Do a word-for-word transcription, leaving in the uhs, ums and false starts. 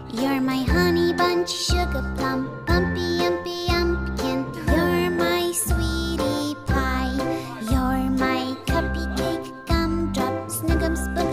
You're my honey bunch, sugar plum, pumpy umpy umpkin. You're my sweetie pie. You're my cupcake, gumdrop, snuggums,